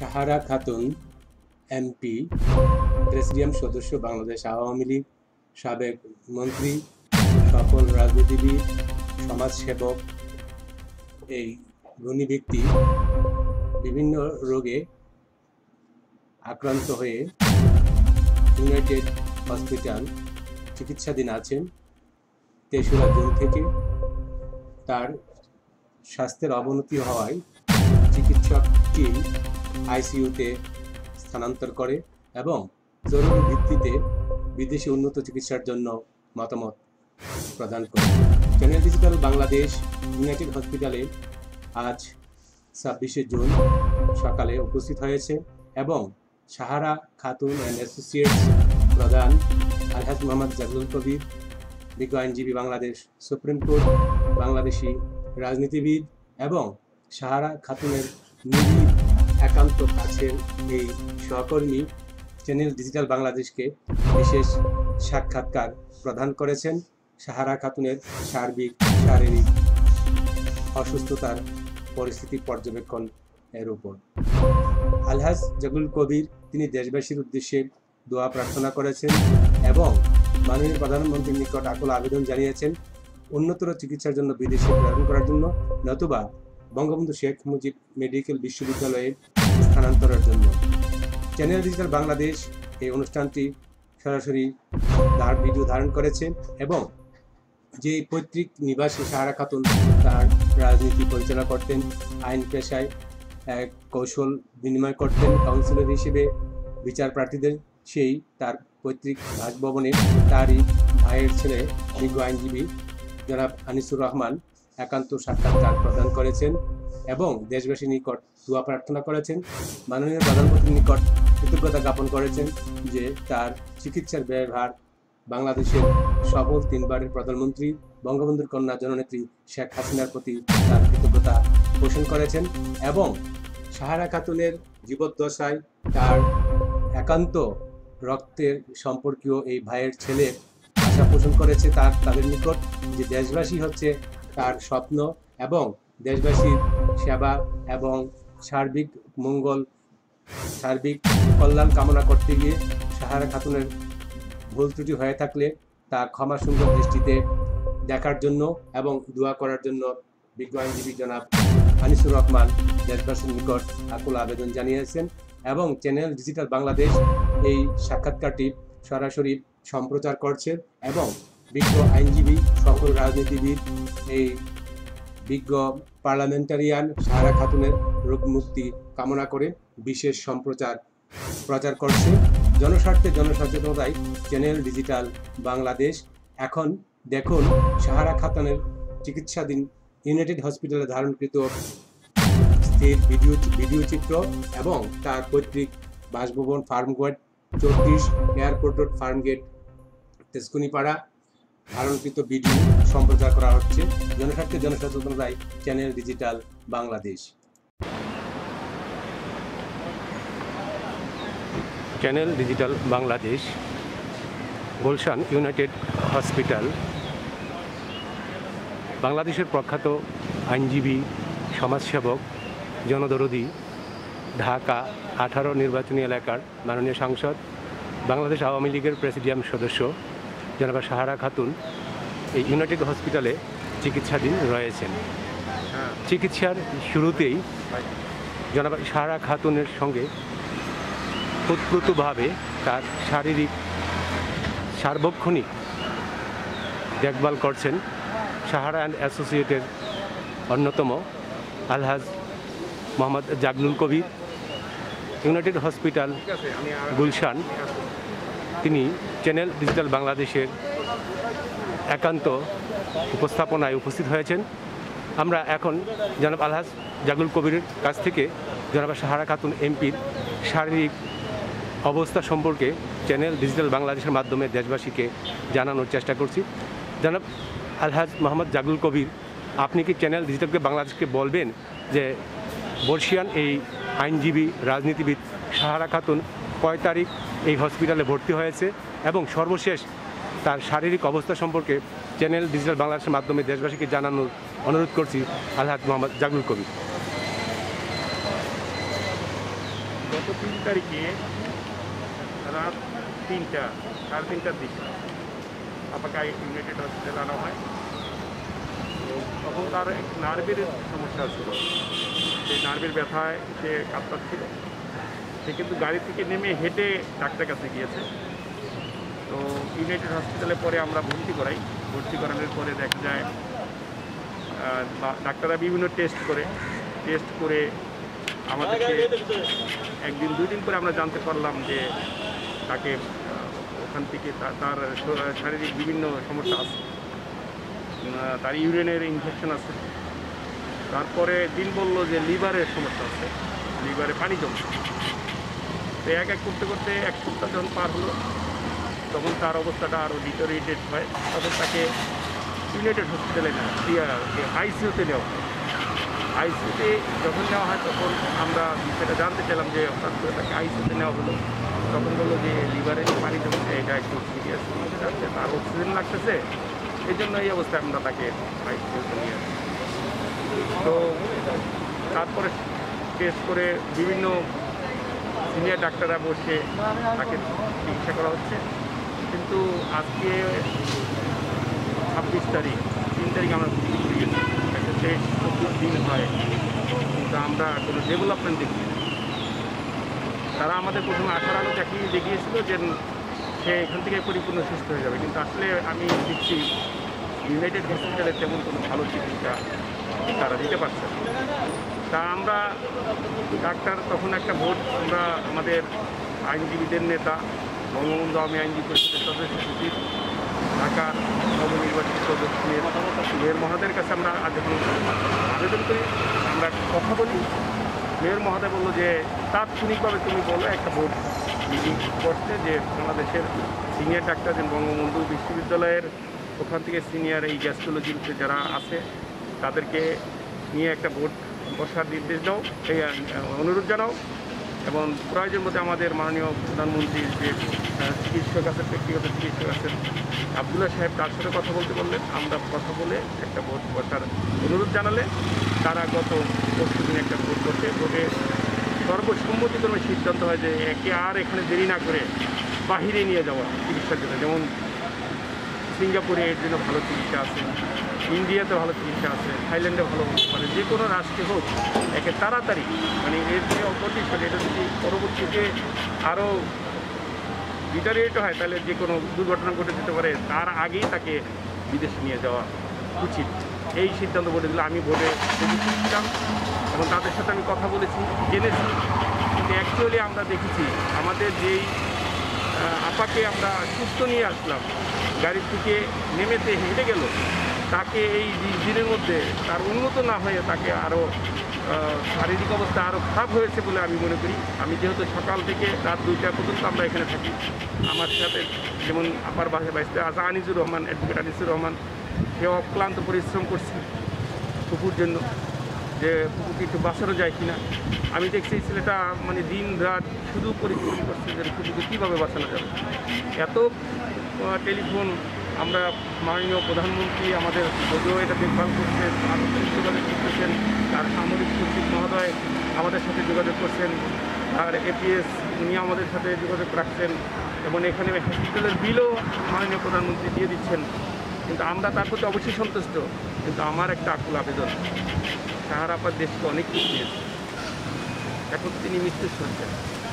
Sahara Khatun MP, presidium সদস্য, বাংলাদেশ আওয়ামী লীগ, সাবেক মন্ত্রী, সফল রাজনীতিবিদ, সমাজসেবক। এই গুণী ব্যক্তি বিভিন্ন রোগে আক্রান্ত হয়ে ইউনাইটেড হসপিটাল চিকিৎসাধীন আছেন। ৩রা জুন থেকে তার স্বাস্থ্যের অবনতি হওয়ায় চিকিৎসক টিম আইসিইউতে স্থানান্তর করে এবং জরুরি ভিত্তিতে বিদেশি উন্নত চিকিৎসার জন্য মতামত প্রদান করে। চ্যানেল ডিজিটাল বাংলাদেশ ইউনাইটেড হসপিটালে আজ ২৬শে জুন সকালে উপস্থিত হয়েছে এবং সাহারা খাতুন অ্যান্ড অ্যাসোসিয়েটস প্রধান আলহাজ মোহাম্মদ জাগলুল কবির, বিজ্ঞ আইনজীবী, বাংলাদেশ সুপ্রিম কোর্ট, বাংলাদেশি রাজনীতিবিদ এবং সাহারা খাতুনের নিবিড় একান্ত কাছের এই সহকর্মী চ্যানেল ডিজিটাল বাংলাদেশকে বিশেষ সাক্ষাৎকার প্রদান করেছেন সাহারা খাতুনের সার্বিক শারীরিক অসুস্থতার পরিস্থিতি পর্যবেক্ষণ এর উপর। আলহাজ জাগলুল কবির তিনি দেশবাসীর উদ্দেশ্যে দোয়া প্রার্থনা করেছেন এবং মাননীয় প্রধানমন্ত্রীর নিকট আকুল আবেদন জানিয়েছেন উন্নতর চিকিৎসার জন্য বিদেশে প্রেরণ করার জন্য, নতুবা বঙ্গবন্ধু শেখ মুজিব মেডিকেল বিশ্ববিদ্যালয়ে স্থানান্তরের জন্য। চ্যানেল ডিজিটাল বাংলাদেশ এই অনুষ্ঠানটি সরাসরি ভিডিও ধারণ করেছে এবং যে পৈতৃক নিবাসী সাহারা খাতুন তার রাজনীতি পরিচালনা করতেন, আইন পেশায় কৌশল বিনিময় করতেন, কাউন্সিলর হিসেবে বিচার প্রার্থীদের সেই তার পৈতৃক বাসভবনে তারই ভাইয়ের ছেলে বিজ্ঞ আইনজীবী জনাব আনিসুর রহমান একান্ত সাক্ষাৎকার প্রদান করেছেন এবং দেশবাসীর নিকট দোয়া প্রার্থনা করেছেন। মাননীয় প্রধানমন্ত্রীর নিকট কৃতজ্ঞতা জ্ঞাপন করেছেন যে তার চিকিৎসার ব্যয়ভার বাংলাদেশের সফল 3বারের প্রধানমন্ত্রী বঙ্গবন্ধুর কন্যা জননেত্রী শেখ হাসিনার প্রতি তার কৃতজ্ঞতা পোষণ করেছেন এবং সাহারা খাতুনের জীবদ্দশায় তার একান্ত রক্তের সম্পর্কীয় এই ভাইয়ের ছেলে আশা পোষণ করেছে তাদের নিকট যে দেশবাসী হচ্ছে তার স্বপ্ন এবং দেশবাসীর সেবা এবং সার্বিক মঙ্গল, সার্বিক কল্যাণ কামনা করতে গিয়ে সাহারা খাতুনের ভুল ত্রুটি হয়ে থাকলে তা ক্ষমা সুন্দর দৃষ্টিতে দেখার জন্য এবং দোয়া করার জন্য বিজ্ঞ আইনজীবী জনাব আনিসুর রহমান দেশবাসীর নিকট আকুল আবেদন জানিয়েছেন এবং চ্যানেল ডিজিটাল বাংলাদেশ এই সাক্ষাৎকারটি সরাসরি সম্প্রচার করছে এবং বিজ্ঞ আইনজীবী, সফল রাজনীতিবিদ, এই বিজ্ঞ পার্লামেন্টারিয়ান সাহারা খাতুনের রোগ মুক্তি কামনা করে বিশেষ প্রচার করছে। জনস্বার্থে জনসচেতনতায় চ্যানেল ডিজিটাল বাংলাদেশ। এখন দেখুন সাহারা খাতুনের চিকিৎসাধীন ইউনাইটেড হসপিটালে ধারণকৃত স্থির ভিডিও চিত্র এবং তার পৈতৃক বাসভবন ফার্মগেট 34 এয়ারপোর্ট রোড ফার্মগেট তেজকুনিপাড়া ধারণকৃত ভিডিও সম্প্রচার করা হচ্ছে। জনস্বার্থে জনসচেতনতায় channel digital Bangladesh. Channel digital Bangladesh, Gulshan United Hospital. বাংলাদেশের প্রখ্যাত আইনজীবী, সমাজসেবক, জনদরদী, ঢাকা 18 নির্বাচনী এলাকার মাননীয় সাংসদ, বাংলাদেশ আওয়ামী লীগের প্রেসিডিয়াম সদস্য জনাব সাহারা খাতুন এই ইউনাইটেড হসপিটালে চিকিৎসাধীন রয়েছেন। চিকিৎসার শুরুতেই জনাব সাহারা খাতুনের সঙ্গে ওতপ্রোতভাবে তার শারীরিক সার্বক্ষণিক দেখভাল করছেন সাহারা অ্যান্ড অ্যাসোসিয়েটের অন্যতম আলহাজ মোহাম্মদ জাগলুল কবির, ইউনাইটেড হসপিটাল গুলশান। তিনি চ্যানেল ডিজিটাল বাংলাদেশের একান্ত উপস্থাপনায় উপস্থিত হয়েছেন। আমরা এখন জনাব আলহাজ জাগলুল কবিরের কাছ থেকে জনাব সাহারা খাতুন এমপির শারীরিক অবস্থা সম্পর্কে চ্যানেল ডিজিটাল বাংলাদেশের মাধ্যমে দেশবাসীকে জানানোর চেষ্টা করছি। জনাব আলহাজ মোহাম্মদ জাগলুল কবির, আপনি কি চ্যানেল ডিজিটালকে বাংলাদেশকে বলবেন যে বর্ষিয়ান এই আইনজীবী, রাজনীতিবিদ সাহারা খাতুন কয় তারিখ এই হসপিটালে ভর্তি হয়েছে এবং সর্বশেষ তার শারীরিক অবস্থা সম্পর্কে চ্যানেল ডিজিটাল বাংলাদেশের মাধ্যমে দেশবাসীকে জানানোর অনুরোধ করছি। আলহাজ মোহাম্মদ জাগলুল কবির। গত 3 তারিখে রাত 3টা, সাড়ে 3টার দিকে আপাকে ইউনাইটেড হসপিটালে আনা হয়। তো তখন তার এক নার্ভের সমস্যা ছিল, সেই নার্ভের ব্যথায় সে কাঁপতাচ্ছিল। সে কিন্তু গাড়ি থেকে নেমে হেঁটে ডাক্তারের কাছে গিয়েছে। তো ইউনাইটেড হসপিটালে পরে আমরা ভর্তি করাই। ভর্তি করানোর পরে দেখা যায় ডাক্তাররা বিভিন্ন টেস্ট করে আমাদেরকে একদিন 2 দিন পরে আমরা জানতে পারলাম যে তাকে ওখান থেকে তার শারীরিক বিভিন্ন সমস্যা আছে, তার ইউরিনের ইনফেকশন আছে। তারপরে দিন বলল যে লিভারের সমস্যা আছে, লিভারে পানি জমছে। তো এক করতে করতে 1 সপ্তাহ যখন পার হলো, তখন তার অবস্থাটা আরও ডিটোরিয়েটেড হয়। তখন তাকে ইউনাইটেড হসপিটালে আইসিইউতে নেওয়া হয়। আইসিইউতে যখন নেওয়া হয় তখন আমরা সেটা জানতে চাইলাম যে হঠাৎ করে তাকে আইসিইউতে নেওয়া হলো। তখন বললো যে লিভারে পানি জমছে, এটা একটু সিরিয়াস সমস্যা যাচ্ছে, তার অক্সিজেন লাগতেছে, এই জন্য এই অবস্থায় আমরা তাকে আইসিইউতে নিয়ে আসি। তো তারপরে টেস্ট করে বিভিন্ন সিনিয়র ডাক্তাররা বসে তাকে চিকিৎসা করা হচ্ছে। কিন্তু আজকে 26 তারিখ, 3 তারিখ আমরা ঘুরে গেছি, একটা শেষ 24 দিন হয়, কিন্তু আমরা কোনো ডেভেলপমেন্ট দেখি। তারা আমাদের প্রথমে আশার আলো দেখিয়েছিল যে সে এখান থেকে পরিপূর্ণ সুস্থ হয়ে যাবে, কিন্তু আসলে আমি দেখছি ইউনাইটেড হসপিটালে তেমন কোনো ভালো চিকিৎসা তারা দিতে পারছে না। তা আমরা ডাক্তার তখন একটা ভোট আমরা আমাদের আইনজীবীদের নেতা বঙ্গবন্ধু আওয়ামী আইনজীবী পরিষদের সদস্য সচিব, ঢাকা নবনির্বাচিত সদস্য মেয়র মহোদয়ের কাছে আমরা যখন আবেদন করি, আমরা কথা বলি, মেয়র মহোদয় বললো যে তাৎক্ষণিকভাবে তুমি বলো একটা বোর্ড মিটিং করছে যে বাংলাদেশের সিনিয়র ডাক্তার বঙ্গবন্ধু বিশ্ববিদ্যালয়ের ওখান থেকে সিনিয়র এই গ্যাস্ট্রোলজিতে যারা আছে তাদেরকে নিয়ে একটা বোর্ড বসার নির্দেশ দাও, এই অনুরোধ জানাও। এবং প্রয়োজন মধ্যে আমাদের মাননীয় প্রধানমন্ত্রীর যে চিকিৎসক আছেন, ব্যক্তিগত চিকিৎসক আছেন আবদুল্লাহ সাহেব, তার সাথে কথা বলতে বললেন। আমরা কথা বলে একটা বোর্ড বসার অনুরোধ জানালে তারা গত পরশুদিন একটা বোর্ড করতে, বোর্ডে সর্বসম্মতিক্রমে সিদ্ধান্ত হয় যে একে আর এখানে দেরি না করে বাহিরে নিয়ে যাওয়া চিকিৎসার জন্য। যেমন সিঙ্গাপুরে এর জন্য ভালো চিকিৎসা আছে, ইন্ডিয়াতে ভালো চিকিৎসা আছে, থাইল্যান্ডে ভালো হতে পারে, যে কোনো রাষ্ট্রে হোক একে তাড়াতাড়ি, মানে এর যে কন্ডিশন এটা যদি পরবর্তীতে আরও ডিটারিয়েট হয় তাহলে যে কোনো দুর্ঘটনা ঘটে যেতে পারে, তার আগেই তাকে বিদেশে নিয়ে যাওয়া উচিত। এই সিদ্ধান্ত বোর্ডে দিলে আমি বোর্ডে ছিলাম এবং তাদের সাথে আমি কথা বলেছি, জেনেছি। কিন্তু অ্যাকচুয়ালি আমরা দেখেছি আমাদের যেই আপাকে আমরা সুস্থ নিয়ে আসলাম, গাড়ি থেকে নেমেতে হেঁটে গেল, তাকে এই 20 দিনের মধ্যে তার উন্নত না হয়ে তাকে আরও শারীরিক অবস্থা আরও খারাপ হয়েছে বলে আমি মনে করি। আমি যেহেতু সকাল থেকে রাত 2টা পর্যন্ত আমরা এখানে থাকি, আমার সাথে যেমন আপার বাসে আছে আনিসুর রহমান, অ্যাডভোকেট আনিসুর রহমান, সে অক্লান্ত পরিশ্রম করছি ফুপুর জন্য, যে ফুপুকে একটু বাঁচানো যায় কিনা। আমি দেখছি ছেলেটা মানে দিন রাত শুধু পরিশ্রম করছে যে ফুপুকে কীভাবে বাঁচানো যাবে। এত টেলিফোন আমরা মাননীয় প্রধানমন্ত্রী আমাদের যদিও এটা দেখভাল করছেন, যোগাযোগ করতেছেন, তার সামরিক সচিব মহোদয় আমাদের সাথে যোগাযোগ করছেন, আর এপিএস উনি আমাদের সাথে যোগাযোগ রাখছেন, এবং এখানে হসপিটালের বিলও মাননীয় প্রধানমন্ত্রী দিয়ে দিচ্ছেন। কিন্তু আমরা তার প্রতি অবশ্যই সন্তুষ্ট। কিন্তু আমার একটা আকুল আবেদন, সাহার আপার দেশকে অনেক কিছু দিয়েছে, এখন তিনি মৃত্যুর সজ্জা,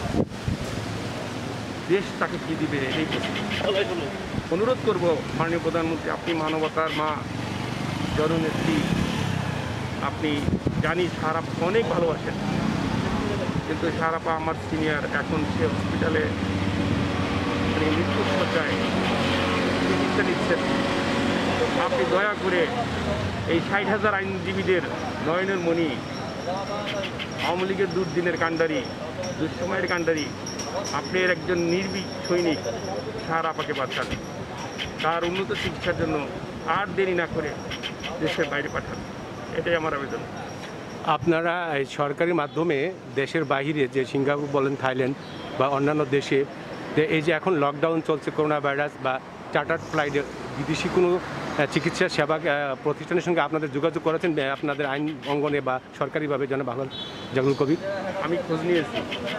দেশ তাকে কী দিবে এই প্রশ্ন। অনুরোধ করব মাননীয় প্রধানমন্ত্রী, আপনি মানবতার মা, জননেত্রী, আপনি জানি সাহারাপা অনেক ভালোবাসেন, কিন্তু সাহারাপা আমার সিনিয়র, এখন সে হসপিটালে মৃত্যুর সজ্জায় চিকিৎসা নিচ্ছেন। আপনি দয়া করে এই 60,000 আইনজীবীদের নয়নের মণি, আওয়ামী লীগের দুর্দিনের কাণ্ডারি, দুঃসময়ের কাণ্ডারি, আপনি একজন নির্ভীক সৈনিক সাহারাপাকে বাঁচান, তার উন্নত চিকিৎসার জন্য আর দেরি না করে দেশের বাইরে পাঠান, এটাই আমার আবেদন। আপনারা এই সরকারি মাধ্যমে দেশের বাইরে, যে সিঙ্গাপুর বলেন, থাইল্যান্ড বা অন্যান্য দেশে, এই যে এখন লকডাউন চলছে করোনা ভাইরাস বা চার্টার্ড ফ্লাইটে বিদেশি কোনো চিকিৎসা সেবা প্রতিষ্ঠানের সঙ্গে আপনাদের যোগাযোগ করেছেন আপনাদের আইন অঙ্গনে বা সরকারিভাবে জনাব আলহাজ জাগলুল কবির? আমি খোঁজ নিয়েছি,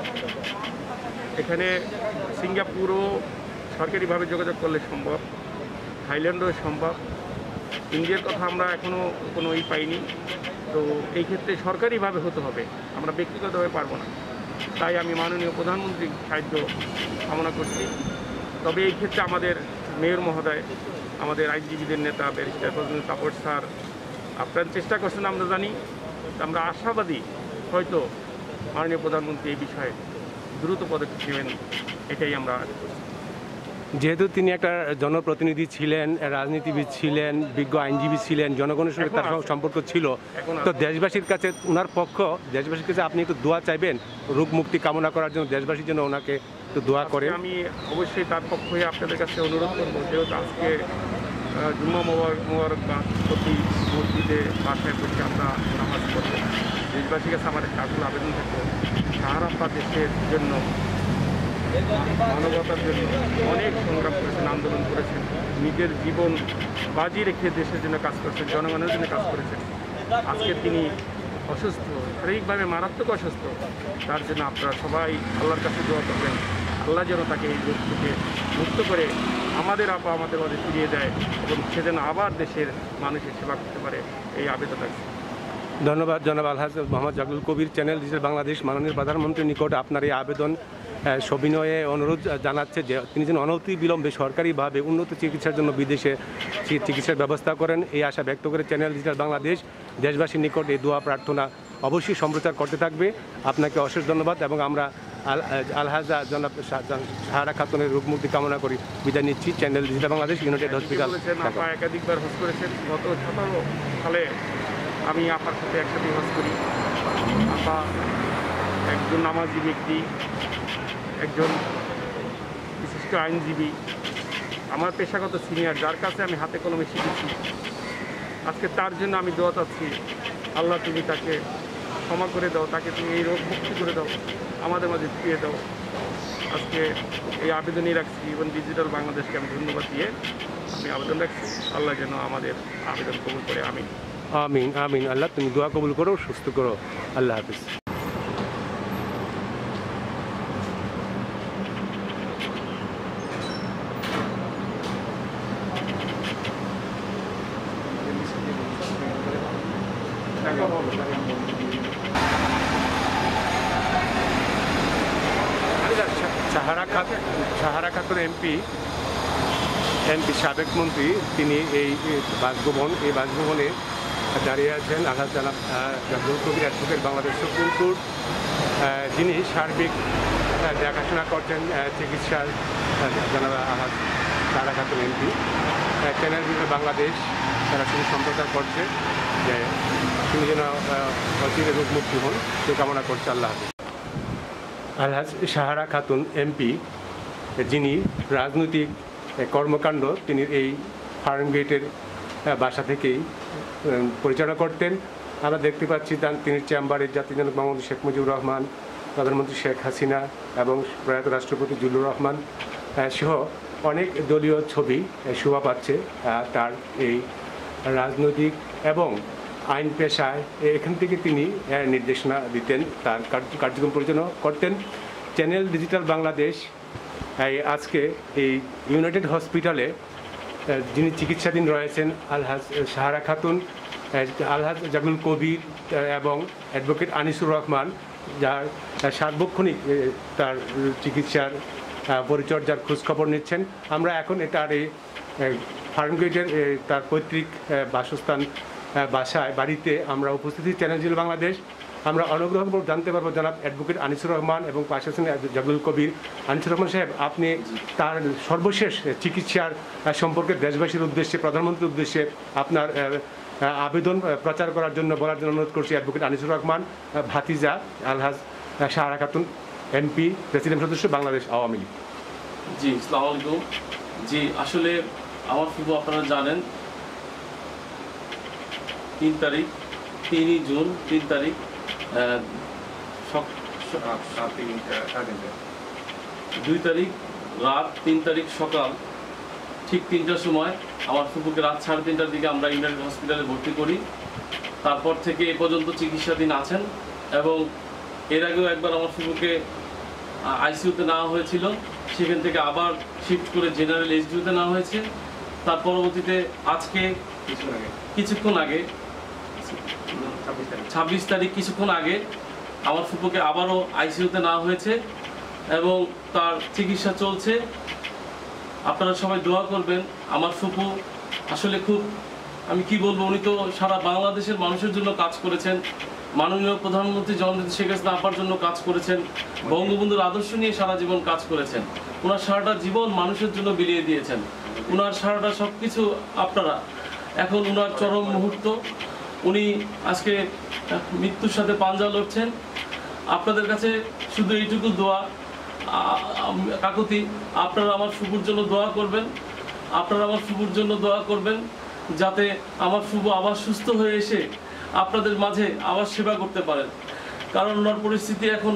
এখানে সিঙ্গাপুরও সরকারিভাবে যোগাযোগ করলে সম্ভব, থাইল্যান্ডও সম্ভব, ইন্ডিয়ার কথা আমরা এখনও কোনো পাইনি। তো এই ক্ষেত্রে সরকারিভাবে হতে হবে, আমরা ব্যক্তিগতভাবে পারবো না। তাই আমি মাননীয় প্রধানমন্ত্রীর সাহায্য কামনা করছি। তবে এই ক্ষেত্রে আমাদের মেয়র মহোদয়, আমাদের আইনজীবীদের নেতা ব্যারিস্টার ফজলুল তাপস স্যার আপনারা চেষ্টা করছেন, আমরা জানি। আমরা আশাবাদী হয়তো মাননীয় প্রধানমন্ত্রী এই বিষয়ে দ্রুত পদক্ষেপ নেবেন, এটাই আমরা আশা করছি। যেহেতু তিনি একটা জনপ্রতিনিধি ছিলেন, রাজনীতিবিদ ছিলেন, বিজ্ঞ আইনজীবী ছিলেন, জনগণের সঙ্গে তার সম্পর্ক ছিল, তো দেশবাসীর কাছে ওনার দেশবাসীর কাছে আপনি একটু দোয়া চাইবেন রোগ মুক্তি কামনা করার জন্য, দেশবাসীর জন্য ওনাকে একটু দোয়া করে। আমি অবশ্যই তার পক্ষ হয়ে আপনাদের কাছে অনুরোধ করবো, যেহেতু আজকে জুম্মা মোবারকবাদ প্রতি মসজিদে বাসায় বসে আমরা নামাজ পড়ব, দেশবাসীর কাছে আমার একটা আকুল আবেদন থাকবো, সাহারা দেশের জন্য, মানবতার জন্য অনেক সংগ্রাম করেছেন, আন্দোলন করেছেন, নিজের জীবন বাজি রেখে দেশের জন্য কাজ করেছেন, জনগণের জন্য কাজ করেছেন। আজকে তিনি অসুস্থ, শারীরিকভাবে মারাত্মক অসুস্থ, তার জন্য আপনারা সবাই আল্লাহর কাছে দোয়া করবেন, আল্লাহ যেন তাকে এই রোগ থেকে মুক্ত করে আমাদের আমাদের মাঝে ফিরিয়ে দেয় এবং সে যেন আবার দেশের মানুষের সেবা করতে পারে, এই আবেদন আছে। ধন্যবাদ জনাব আলহাজ মোহাম্মদ জাগলুল কবির। চ্যানেল ডিজিটাল বাংলাদেশ মাননীয় প্রধানমন্ত্রীর নিকট আপনার এই আবেদন সবিনয়ে অনুরোধ জানাচ্ছে যে তিনি যেন অনতি বিলম্বে সরকারিভাবে উন্নত চিকিৎসার জন্য বিদেশে চিকিৎসার ব্যবস্থা করেন, এই আশা ব্যক্ত করে চ্যানেল ডিজিটাল বাংলাদেশ দেশবাসীর নিকট এই দোয়া প্রার্থনা অবশ্যই সম্প্রচার করতে থাকবে। আপনাকে অশেষ ধন্যবাদ এবং আমরা আলহাজা জনাব সাহারা খাতুনের রোগ মুক্তি কামনা করি বিদায় নিচ্ছি। Channel digital Bangladesh United Hospital. আপা একাধিকবার হজ করেছেন, গত 17 সালে আমি আপার সাথে একসাথে হজ করি। আপা একজন নামাজি ব্যক্তি, একজন বিশিষ্ট আইনজীবী, আমার পেশাগত সিনিয়র, যার কাছে আমি হাতে কলমে শিখেছি। আজকে তার জন্য আমি দোয়া চাচ্ছি, আল্লাহ তুমি তাকে ক্ষমা করে দাও, তাকে তুমি এই রোগ মুক্তি করে দাও, আমাদের মাঝে ফিরিয়ে দাও। আজকে এই আবেদনই রাখছি এবং ডিজিটাল বাংলাদেশকে আমি ধন্যবাদ দিয়ে আমি আবেদন রাখছি, আল্লাহ যেন আমাদের আবেদন কবুল করে। আমিন আমিন আমিন। আল্লাহ তুমি দোয়া কবুল করো, সুস্থ করো। আল্লাহ হাফিজ। সাহারা খাতুন এমপি সাবেক মন্ত্রী, তিনি এই বাসভবনে দাঁড়িয়ে আছেন। আলহাজ জনাব Zaglul Kabir advocate, Bangladesh Supreme Court, যিনি সার্বিক দেখাশোনা করছেন চিকিৎসার জনাব আলহাজ সাহারা খাতুন এমপি। চ্যানেল বাংলাদেশ তারা শুধু সম্প্রচার করছে যে তিনি যেন অচিরে রোগ মুক্তি হন, সে কামনা করছে। আল্লাহ হাফিজ। আলহাজ সাহারা খাতুন এমপি, যিনি রাজনৈতিক কর্মকাণ্ড তিনি এই ফার্মগেটের বাসা থেকেই পরিচালনা করতেন। আমরা দেখতে পাচ্ছি তিনি চেম্বারে জাতির জনক বঙ্গবন্ধু শেখ মুজিবুর রহমান, প্রধানমন্ত্রী শেখ হাসিনা এবং প্রয়াত রাষ্ট্রপতি জিল্লুর রহমান সহ অনেক দলীয় ছবি শোভা পাচ্ছে তার এই রাজনৈতিক এবং আইন পেশায়। এখান থেকে তিনি নির্দেশনা দিতেন, তার কার্যক্রম পরিচালনা করতেন। চ্যানেল ডিজিটাল বাংলাদেশ আজকে এই ইউনাইটেড হসপিটালে যিনি চিকিৎসাধীন রয়েছেন আলহাজ সাহারা খাতুন, আলহাজ জাগলুল কবির এবং অ্যাডভোকেট আনিসুর রহমান, যার সার্বক্ষণিক তার চিকিৎসার পরিচর্যার খোঁজখবর নিচ্ছেন। আমরা এখন তার এই ফার্মগেটের তার পৈতৃক বাসস্থান বাড়িতে আমরা উপস্থিত চ্যানেল ডিজিটাল বাংলাদেশ। আমরা অনুগ্রহপূর্বক জানতে পারবো জনাব অ্যাডভোকেট আনিসুর রহমান এবং পাশে আছেন জাগলুল কবির। আনিসুর রহমান সাহেব, আপনি তার সর্বশেষ চিকিৎসার সম্পর্কে দেশবাসীর উদ্দেশ্যে, প্রধানমন্ত্রীর উদ্দেশ্যে আপনার আবেদন প্রচার করার জন্য বলার জন্য অনুরোধ করছি। অ্যাডভোকেট আনিসুর রহমান, ভাতিজা আলহাজ সাহারা খাতুন এমপি, প্রেসিডেন্ট সদস্য, বাংলাদেশ আওয়ামী লীগ। জি, আসসালামু আলাইকুম। জি, আসলে আমার ফুফু আপনারা জানেন 3 তারিখ 3 জুন 3 তারিখ 2 তারিখ রাত 3 তারিখ সকাল ঠিক 3টার সময় আমার ফুপুকে রাত 3:30টার দিকে আমরা ইউনাইটেড হসপিটালে ভর্তি করি। তারপর থেকে এ পর্যন্ত চিকিৎসাধীন আছেন এবং এর আগেও একবার আমার ফুপুকে আইসিইউতে নেওয়া হয়েছিল, সেখান থেকে আবার শিফট করে জেনারেল এইচডিইউতে নেওয়া হয়েছে। তার পরবর্তীতে আজকে কিছুক্ষণ আগে 26 তারিখ কিছুক্ষণ আগে আমার ফুপুকে আবারও আইসিইউতে নেওয়া হয়েছে এবং তার চিকিৎসা চলছে। আপনারা সবাই দোয়া করবেন। আমার ফুপু আসলে খুব, আমি কি বলবো, উনি তো সারা বাংলাদেশের মানুষের জন্য কাজ করেছেন, মাননীয় প্রধানমন্ত্রী জননেত্রী শেখ হাসিনা আপার জন্য কাজ করেছেন, বঙ্গবন্ধুর আদর্শ নিয়ে সারা জীবন কাজ করেছেন। ওনার সারাটা জীবন মানুষের জন্য বিলিয়ে দিয়েছেন। ওনার সারাটা সব কিছু আপনারা, এখন ওনার চরম মুহূর্ত, উনি আজকে মৃত্যুর সাথে পাঞ্জা লড়ছেন। আপনাদের কাছে শুধু এইটুকু দোয়া, কাকুতি, আপনারা আমার ফুপুর জন্য দোয়া করবেন। আপনারা আমার ফুপুর জন্য দোয়া করবেন যাতে আমার ফুপু আবার সুস্থ হয়ে এসে আপনাদের মাঝে আবার সেবা করতে পারেন, কারণ ওনার পরিস্থিতি এখন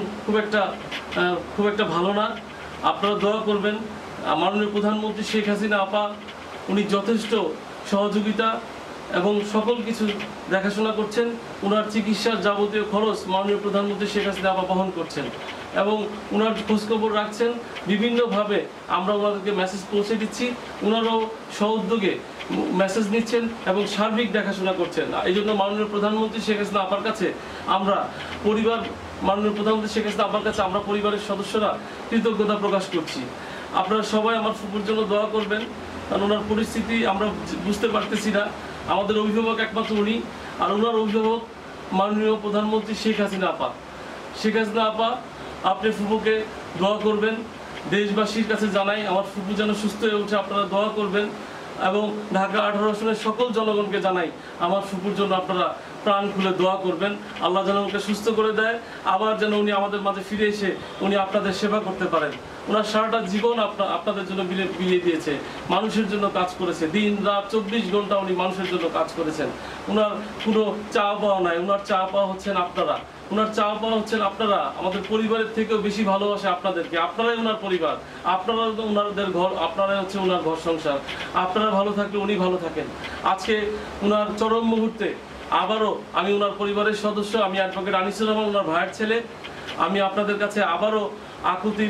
খুব একটা ভালো না। আপনারা দোয়া করবেন। মাননীয় প্রধানমন্ত্রী শেখ হাসিনা আপা উনি যথেষ্ট সহযোগিতা এবং সকল কিছু দেখাশোনা করছেন। ওনার চিকিৎসার যাবতীয় খরচ মাননীয় প্রধানমন্ত্রী শেখ হাসিনা আপা বহন করছেন এবং ওনার খোঁজখবর রাখছেন বিভিন্নভাবে। আমরা ওনাদেরকে মেসেজ পৌঁছে দিচ্ছি, ওনারাও সহউদ্যোগে মেসেজ নিচ্ছেন এবং সার্বিক দেখাশোনা করছেন। এই জন্য মাননীয় প্রধানমন্ত্রী শেখ হাসিনা আপার কাছে আমরা মাননীয় প্রধানমন্ত্রী শেখ হাসিনা আপার কাছে আমরা পরিবারের সদস্যরা কৃতজ্ঞতা প্রকাশ করছি। আপনারা সবাই আমার ফুপুর জন্য দোয়া করবেন, কারণ ওনার পরিস্থিতি আমরা বুঝতে পারতেছি না। আমাদের অভিভাবক একমাত্র উনি, আর ওনার অভিভাবক মাননীয় প্রধানমন্ত্রী শেখ হাসিনা আপা। শেখ হাসিনা আপা, আপনি ফুপুকে দোয়া করবেন। দেশবাসীর কাছে জানাই আমার ফুপু যেন সুস্থ হয়ে ওঠে, আপনারা দোয়া করবেন। এবং ঢাকা 18 আসনের সকল জনগণকে জানাই আমার ফুপুর জন্য আপনারা প্রাণ খুলে দোয়া করবেন। আল্লাহ যেন ওকে সুস্থ করে দেয়, আবার যেন উনি আমাদের মাঝে ফিরে এসে উনি আপনাদের সেবা করতে পারেন। ওনার সারাটা জীবন আপনাদের জন্য বিলিয়ে দিয়েছে, মানুষের জন্য কাজ করেছে, দিন রাত 24 ঘন্টা উনি মানুষের জন্য কাজ করেছেন। ওনার কোনো চাওয়া পাওয়া নাই, ওনার চাওয়া পাওয়া হচ্ছেন আপনারা। ওনার চাওয়া পাওয়া হচ্ছেন আপনারা, আমাদের পরিবারের থেকেও বেশি ভালোবাসে আপনাদেরকে। আপনারাই ওনার পরিবার, আপনারা ওনাদের ঘর, আপনারাই হচ্ছে ওনার ঘর সংসার। আপনারা ভালো থাকলে উনি ভালো থাকেন। আজকে ওনার চরম মুহূর্তে আবারও আমি ওনার পরিবারের সদস্য, আমি অ্যাডভোকেট আনিসুর রহমান, ওনার ভাইয়ের ছেলে, আমি আপনাদের কাছে আবারও আকুতি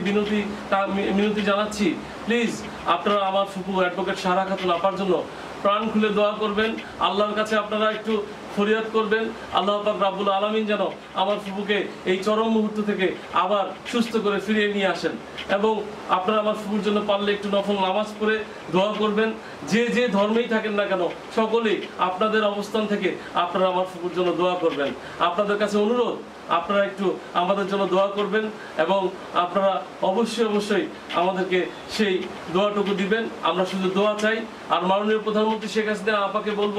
মিনতি জানাচ্ছি। প্লিজ আপনারা আমার ফুপু অ্যাডভোকেট সাহারা খাতুন আপার জন্য প্রাণ খুলে দোয়া করবেন। আল্লাহর কাছে আপনারা একটু ফরিয়াদ করবেন, আল্লাহ পাক রাব্বুল আলামিন যেন আমার ফুপুকে এই চরম মুহূর্ত থেকে আবার সুস্থ করে ফিরিয়ে নিয়ে আসেন। এবং আপনারা আমার ফুপুর জন্য পারলে একটু নফল নামাজ পড়ে দোয়া করবেন। যে ধর্মেই থাকেন না কেন, সকলেই আপনাদের অবস্থান থেকে আপনারা আমার ফুপুর জন্য দোয়া করবেন। আপনাদের কাছে অনুরোধ, আপনারা একটু আমাদের জন্য দোয়া করবেন এবং আপনারা অবশ্যই আমাদেরকে সেই দোয়াটুকু দিবেন। আমরা শুধু দোয়া চাই। আর মাননীয় প্রধানমন্ত্রী শেখ হাসিনা আপাকে বলবো,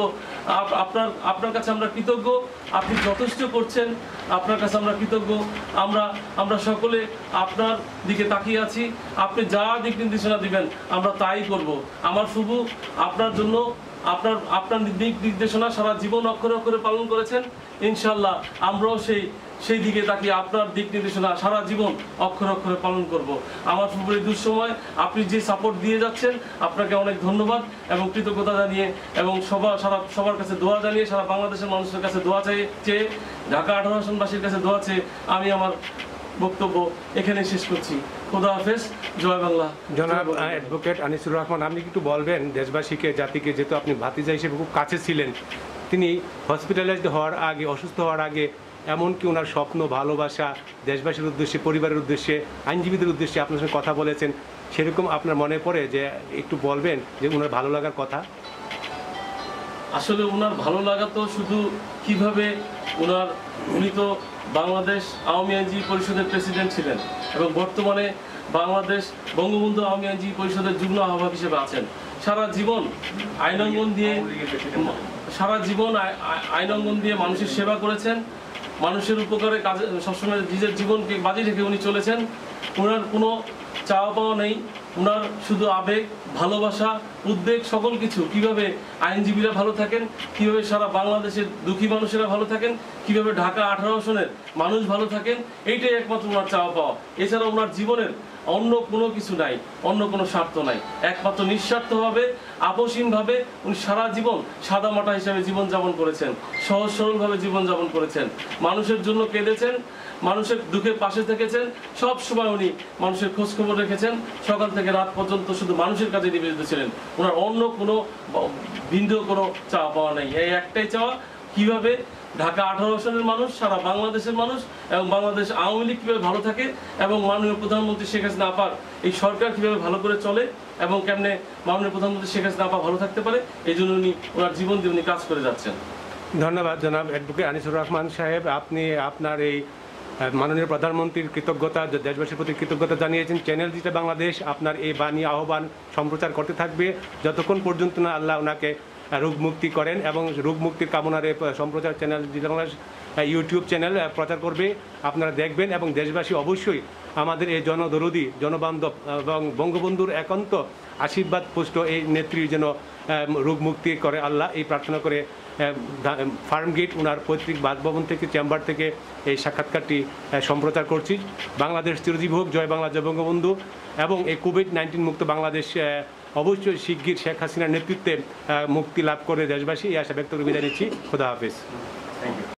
আপনার কাছে আমরা কৃতজ্ঞ, আপনি যথেষ্ট করছেন, আপনার কাছে আমরা কৃতজ্ঞ। আমরা সকলে আপনার দিকে তাকিয়ে আছি, আপনি যা দিক নির্দেশনা দিবেন আমরা তাই করব। আমার ফুপু আপনার জন্য আপনার দিক নির্দেশনা সারা জীবন অক্ষরে অক্ষরে পালন করেছেন। ইনশাল্লাহ আমরাও সেই দিকে তাকিয়ে আপনার দিক নির্দেশনা সারা জীবন অক্ষরে অক্ষরে পালন করব। আমার ফুপুর দুঃসময় আপনি যে সাপোর্ট দিয়ে যাচ্ছেন, আপনাকে অনেক ধন্যবাদ এবং কৃতজ্ঞতা জানিয়ে এবং সবার কাছে দোয়া জানিয়ে, সারা বাংলাদেশের মানুষের কাছে দোয়া চেয়ে, ঢাকা 18 আসনবাসীর কাছে দোয়া চেয়ে আমি আমার বক্তব্য এখানে শেষ করছি। খোদা হাফেজ, জয় বাংলা। জনাব অ্যাডভোকেট আনিসুর রহমান, আপনি একটু বলবেন দেশবাসীকে, জাতিকে, যেহেতু আপনি ভাতিজা হিসেবে খুব কাছে ছিলেন, তিনি হসপিটালাইজড হওয়ার আগে, অসুস্থ হওয়ার আগে, এমনকি ওনার স্বপ্ন, ভালোবাসা দেশবাসীর উদ্দেশ্যে, পরিবারের উদ্দেশ্যে, আইনজীবীদের উদ্দেশ্যে আপনার সঙ্গে কথা বলেছেন, সেরকম আপনার মনে পড়ে যে একটু বলবেন যে ওনার ভালো লাগার কথা? আসলে ওনার ভালো লাগা তো শুধু কিভাবে, উনি তো বাংলাদেশ আওয়ামী আইনজীবী পরিষদের প্রেসিডেন্ট ছিলেন এবং বর্তমানে বাংলাদেশ বঙ্গবন্ধু আওয়ামী আইনজীবী পরিষদের যুগ্ম আহ্বায়ক হিসেবে আছেন। সারা জীবন আইনাঙ্গন দিয়ে মানুষের সেবা করেছেন, মানুষের উপকারে কাজে সবসময় নিজের জীবনকে বাজি রেখে উনি চলেছেন। ওনার কোনো চাওয়া পাওয়া নেই, ওনার শুধু আবেগ, ভালোবাসা, উদ্বেগ সকল কিছু, কিভাবে আইনজীবীরা ভালো থাকেন, কিভাবে সারা বাংলাদেশের দুঃখী মানুষেরা ভালো থাকেন, কিভাবে ঢাকা 18 আসনের মানুষ ভালো থাকেন, এইটাই একমাত্র ওনার চাওয়া পাওয়া। এছাড়া ওনার জীবনের অন্য কোনো কিছু নাই, অন্য কোনো স্বার্থ নাই, একমাত্র নিঃস্বার্থভাবে আপসীমভাবে উনি সারা জীবন সাদামাটা হিসাবে জীবনযাপন করেছেন, সহজ সরলভাবে জীবনযাপন করেছেন, মানুষের জন্য কেঁদেছেন, মানুষের দুঃখের পাশে থেকেছেন, সব সময় উনি মানুষের খোঁজখবর রেখেছেন, সকাল থেকে রাত পর্যন্ত শুধু মানুষের কাছে নিবেদিত ছিলেন। ওনার অন্য কোনো ভিন্ন কোনো চাওয়া পাওয়া নেই, এই একটাই চাওয়া, কিভাবে ঢাকা 18 আসনের মানুষ, সারা বাংলাদেশের মানুষ এবং বাংলাদেশ আওয়ামী লীগ কীভাবে ভালো থাকে এবং মাননীয় প্রধানমন্ত্রী শেখ হাসিনা আপার এই সরকার কীভাবে ভালো করে চলে এবং কেমনে মাননীয় প্রধানমন্ত্রী শেখ হাসিনা আপা ভালো থাকতে পারে, এই জন্য উনি ওনার জীবন দিয়ে উনি কাজ করে যাচ্ছেন। ধন্যবাদ জনাব অ্যাডভোকেট আনিসুর রহমান সাহেব। আপনি আপনার এই মাননীয় প্রধানমন্ত্রীর কৃতজ্ঞতা, দেশবাসীর প্রতি কৃতজ্ঞতা জানিয়েছেন। চ্যানেল ডিজিটাল বাংলাদেশ আপনার এই বাণী আহ্বান সম্প্রচার করতে থাকবে যতক্ষণ পর্যন্ত না আল্লাহ ওনাকে রোগ মুক্তি করেন, এবং রোগ মুক্তির কামনারে সম্প্রচার channel digital Bangladesh YouTube channel প্রচার করবে, আপনারা দেখবেন। এবং দেশবাসী অবশ্যই আমাদের এই জনদরদি, জনবান্ধব এবং বঙ্গবন্ধুর একান্ত আশীর্বাদ পুষ্ট এই নেত্রীর যেন রোগ মুক্তি করে আল্লাহ, এই প্রার্থনা করে ফার্মগেট ওনার পৈতৃক বাসভবন থেকে, চেম্বার থেকে এই সাক্ষাৎকারটি সম্প্রচার করছি। বাংলাদেশ চিরজীবী হোক, জয় বাংলা, জয় বঙ্গবন্ধু। এবং এই কোভিড-19 মুক্ত বাংলাদেশ অবশ্যই শিগগির শেখ হাসিনার নেতৃত্বে মুক্তি লাভ করে দেশবাসী, এই আশা ব্যক্ত করে বিদায় নিচ্ছি। খোদা হাফেজ। Thank you.